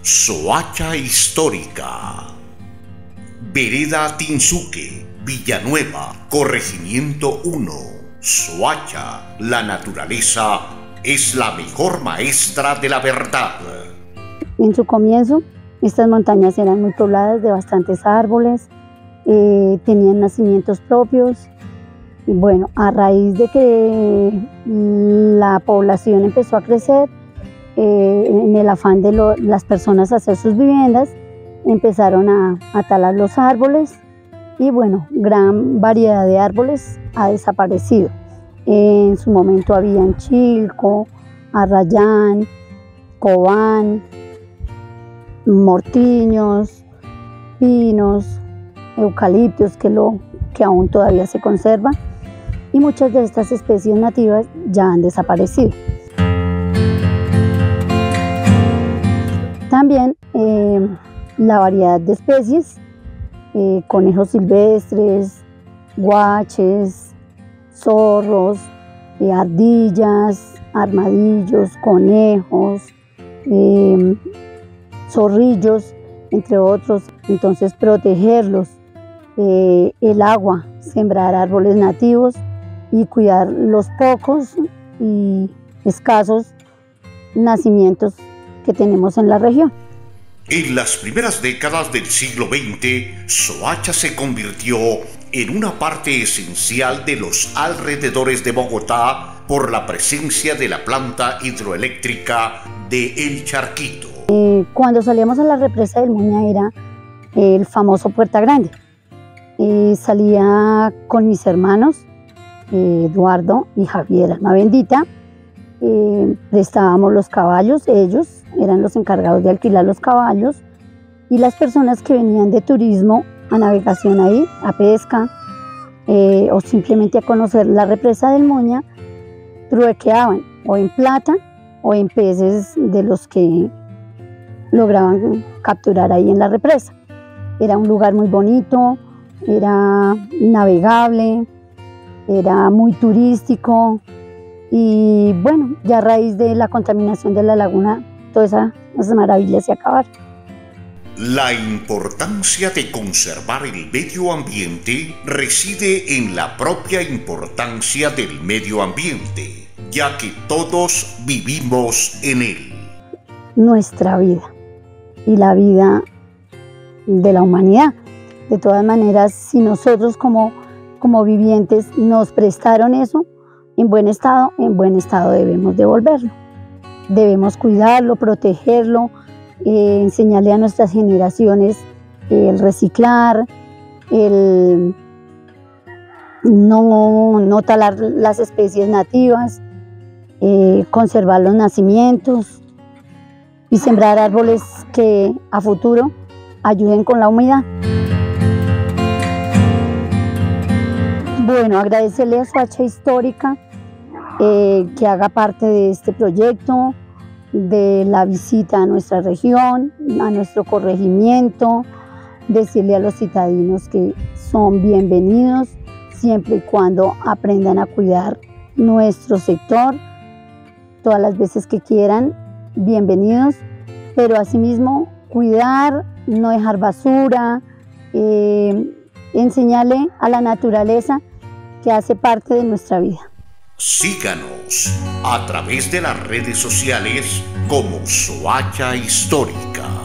Soacha Histórica. Vereda Tinsuque, Villanueva, Corregimiento 1. Soacha, la naturaleza es la mejor maestra de la verdad. En su comienzo, estas montañas eran muy pobladas de bastantes árboles, tenían nacimientos propios. Y bueno, a raíz de que la población empezó a crecer, en el afán de las personas hacer sus viviendas, empezaron a talar los árboles y bueno, gran variedad de árboles ha desaparecido. En su momento habían chilco, arrayán, cobán, mortiños, pinos, eucaliptos que aún todavía se conservan, y muchas de estas especies nativas ya han desaparecido. También la variedad de especies, conejos silvestres, guaches, zorros, ardillas, armadillos, conejos, zorrillos, entre otros. Entonces, protegerlos, el agua, sembrar árboles nativos y cuidar los pocos y escasos nacimientos que tenemos en la región. En las primeras décadas del siglo XX, Soacha se convirtió en una parte esencial de los alrededores de Bogotá por la presencia de la planta hidroeléctrica de El Charquito. Cuando salíamos a la represa del Muña era el famoso Puerta Grande. Salía con mis hermanos, Eduardo y Javier Alma Bendita. Prestábamos los caballos, ellos eran los encargados de alquilar los caballos, y las personas que venían de turismo a navegación ahí, a pesca o simplemente a conocer la represa del Muña, truequeaban o en plata o en peces de los que lograban capturar ahí en la represa. Era un lugar muy bonito, era navegable, era muy turístico. Y bueno, ya a raíz de la contaminación de la laguna, todas esas maravillas se acabaron. La importancia de conservar el medio ambiente reside en la propia importancia del medio ambiente, ya que todos vivimos en él. Nuestra vida y la vida de la humanidad. De todas maneras, si nosotros como vivientes nos prestaron eso, en buen estado debemos devolverlo. Debemos cuidarlo, protegerlo, enseñarle a nuestras generaciones el reciclar, el no talar las especies nativas, conservar los nacimientos y sembrar árboles que a futuro ayuden con la humedad. Bueno, agradecerle a Soacha Histórica que haga parte de este proyecto, de la visita a nuestra región, a nuestro corregimiento, decirle a los citadinos que son bienvenidos siempre y cuando aprendan a cuidar nuestro sector, todas las veces que quieran, bienvenidos, pero asimismo cuidar, no dejar basura, enseñarle a la naturaleza que hace parte de nuestra vida. Síganos a través de las redes sociales como Soacha Histórica.